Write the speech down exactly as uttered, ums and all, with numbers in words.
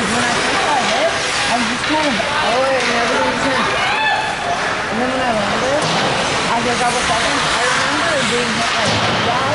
because when I first got hit, I was just kind of out and everything was kind of... And then when I landed, as like I was second, I remember being hit like that.